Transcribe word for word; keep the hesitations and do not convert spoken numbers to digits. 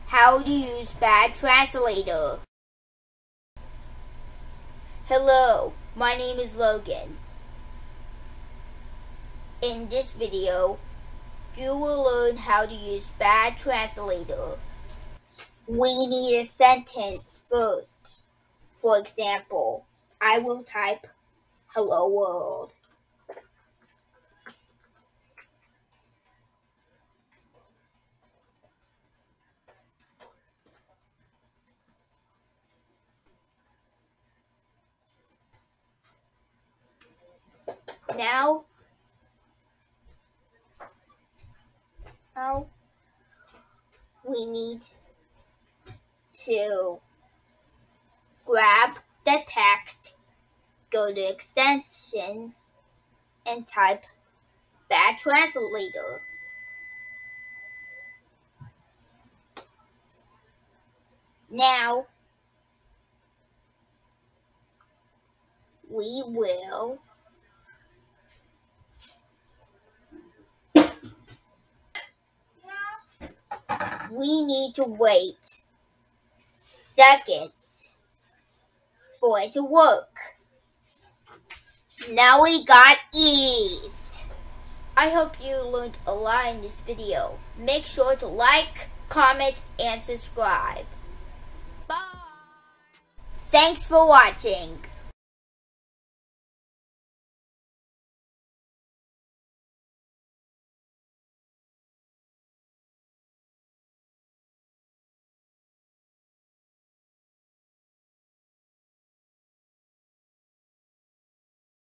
how to use Bad Translator. Hello, my name is Logan. In this video, you will learn how to use Bad Translator. We need a sentence first. For example, I will type "Hello world." Now, now we need to grab the text, go to extensions, and type Bad Translator. Now, we will we need to wait seconds for it to work. Now we got eased. I hope you learned a lot in this video. Make sure to like, comment, and subscribe. Bye. Thanks for watching.